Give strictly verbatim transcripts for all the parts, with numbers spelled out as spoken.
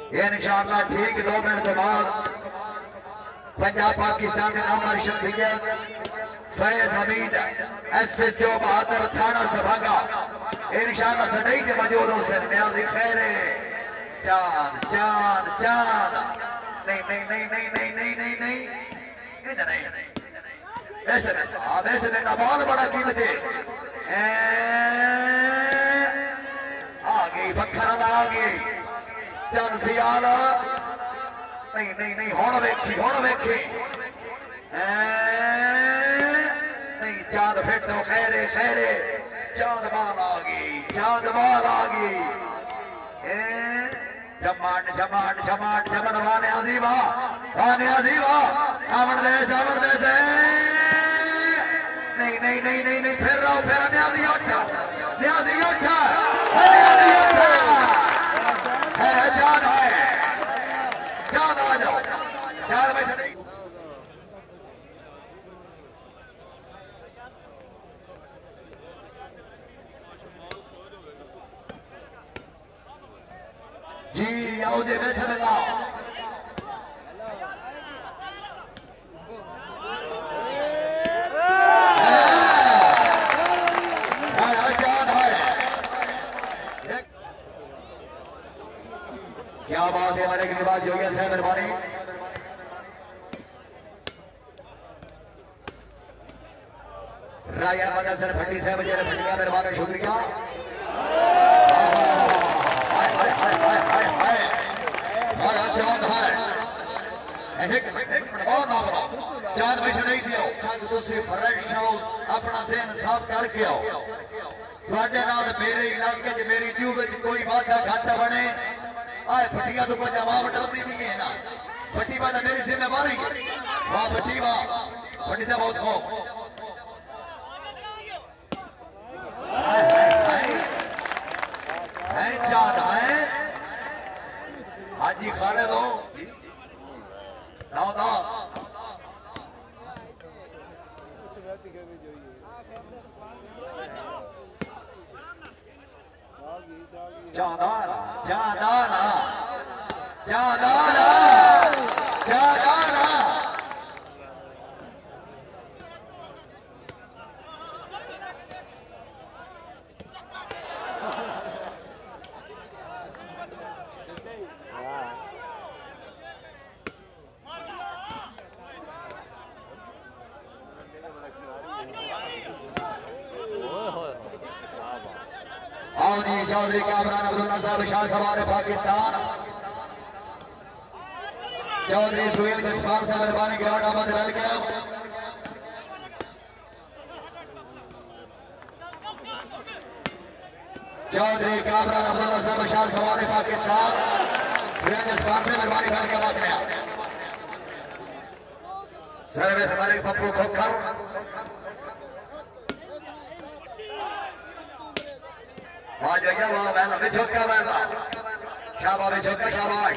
इंशाअल्लाह ठीक दो मिनट के बाद पंजाब पाकिस्तान के नाम शख्सियत Faiz Hameed S H O बहादुर थाना सभागा इंशाअल्लाह सदैव के मौजूद हो सर न्याजी खैरे चांद चांद चांद नहीं नहीं नहीं नहीं नहीं नहीं नहीं नहीं इधर नहीं ऐसे अब ऐसे में बहुत बड़ा कीमत है आ गई बखरा आ गई चल सियाल नहीं नहीं नहीं हुण वेखी हुण वेखी नहीं चांद फिटो खैरे खैरे चांद बाल आ गई चांद बाल आ गई जमाट जमाट जमाट जमन वाने अजीबा वाने अजीबा अमन देश अमन देश नहीं नहीं नहीं नहीं नहीं फिर रहो फिर न्याजी उठा न्याजी उठा न्याजी उठा है जान है जान आ जाओ चार पैसे नहीं जी आओ दे में चलेगा क्या बात है हमारे के बाद जो है मेहरबानी राया मगर सर भट्टी साहब जी भट्टिया मेहरबानी शुक्रिया हाय हाय हाय हाय हाय हाय हाय चांद है एक एक बहुत ना बना चांद पैसे नहीं दियो चांद दूसरे फ्रेश आओ अपना ज़हन साफ करके आओ ਤੁਹਾਡੇ ਨਾਲ मेरे इलाके च मेरी ड्यू विच कोई वादा घाटा बने आए भट्टिया तो कोई जवाब डरती नहीं है ना भट्टी वाला मेरी जिम्मेवारी वाह भट्टी वाह भट्टी से बहुत खौफ है चांद है हाजी खालिद हो दाऊदा चांदाना चांदाना चांदाना चांदाना चौधरी कामरान अब्दुल्ला साहब शाह सवार पाकिस्तान चौधरी सुहेल मिसबाह साहब मेहरबानी ग्राउंड अहमद रल के चौधरी कामरान अब्दुल्ला साहब शाह सवार पाकिस्तान सुहेल मिसबाह से मेहरबानी करके वाकया सर्विस मालिक पप्पू खोखर वाह जया वाह वैला बिछोका वैला शाबा बिछोका शाबाश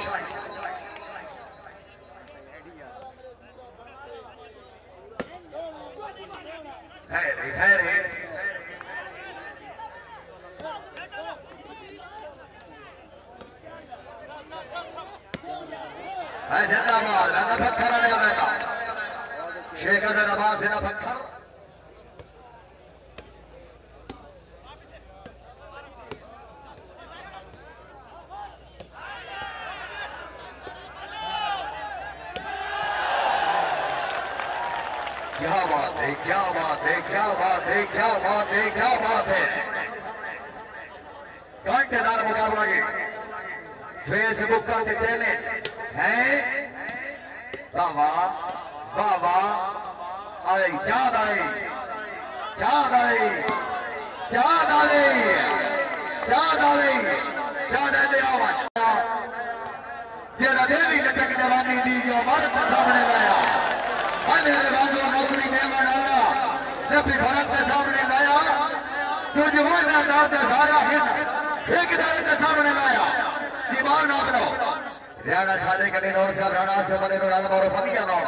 खैर खैर ऐसे ना मार ना पत्थर आने वाला शेख अजहर अब्बास से ना पत्थर क्या बात है क्या बात है क्या बात है क्या बात है क्या बात है कांटेदार मुकाबला के फेसबुक का चैनल है बाबा बाबा आई चाँद आई चाँद आई चाँद आई चाँद आई चाँद आवाज जेरा देवी लटक जवानी दी जो भारत के सामने लाया मेरे बाबू नौकरी देवन वाला जब भी भारत के सामने लाया तो जवाना दर्द सारा हित एक दर्द के सामने लाया दीवार ना करो राणा साले के नौर से राणा से बने राणा और फतिया नौ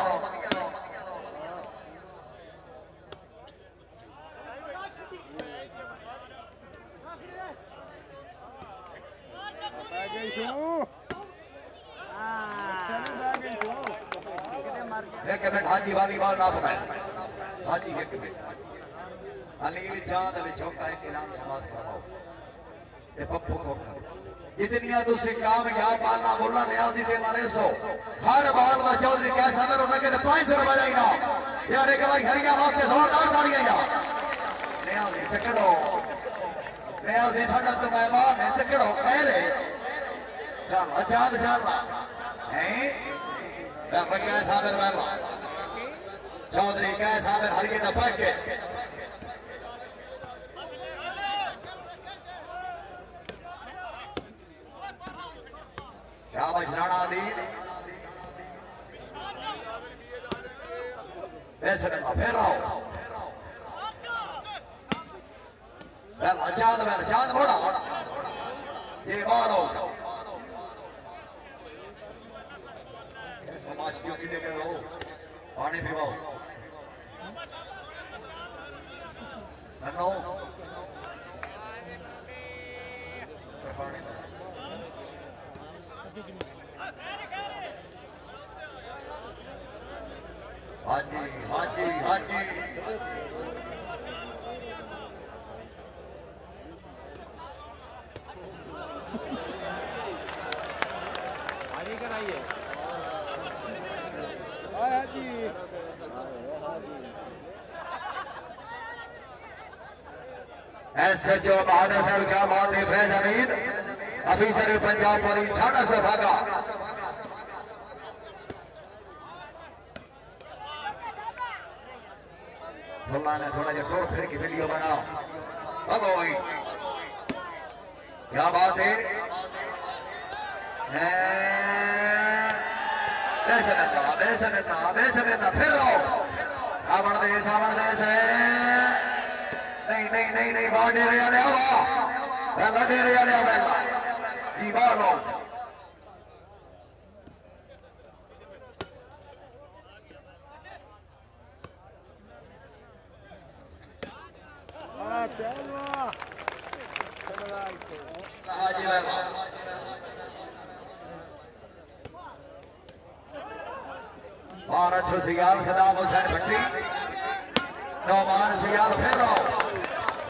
एक मिनट हाजी वाली बाल ना बनाए हाजी एक मिनट अनिल चांद विचोका एक इनाम समाज कराओ ये पप्पू को इतनिया दूसरी कामयाब बालना बोलना नया जी दे मारे सो हर बाल में चौधरी कैसा मेरे लगे तो पांच सौ रुपए जाएगा यार एक बार हरिया वास्ते जोरदार तालियां यार नया जी टकड़ो नया जी साडा तो मेहमान है टकड़ो खैर है चल चांद चल हैं मैं कैसा मेरे मेहमान चौधरी कैसा मेरे हरिया दा पक्के शाबाश राणा दी ऐसे में फिर आओ पहला चांद पहला चांद मोड़ा ये मारो इसको माश क्यों जीते गए हो पानी पीवाओ नन्नो पानी हाजी हाजी हाजी आगे कराइए हाजी एस एच ओ बहादुर साहब क्या बात है फैज हमीद ऑफिसर पंजाब वाली थाना से भागा भगवान ने थोड़ा जिहा टोर फिर की वीडियो बनाओ भगो भाई क्या बात है ऐसे ऐसा ऐसे ऐसा ऐसे ऐसा फिर रहो आवन दे सावन दे से नहीं नहीं नहीं नहीं बाहर डेरे वाले आवा बेला डेरे वाले आवा जी बाहर लो हाजी बेला भारत से सियाल सदाम हुसैन भट्टी नौमान सियाल फिर रहो